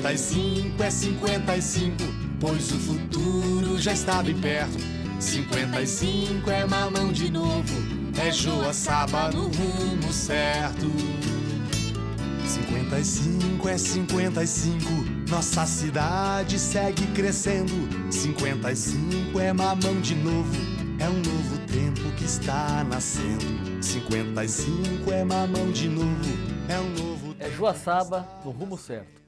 55 é 55, pois o futuro já está bem perto. 55 é mamão de novo, é Joaçaba no rumo certo. 55 é 55, nossa cidade segue crescendo. 55 é mamão de novo, é um novo tempo que está nascendo. 55 é mamão de novo, é um novo tempo. É Joaçaba no rumo certo.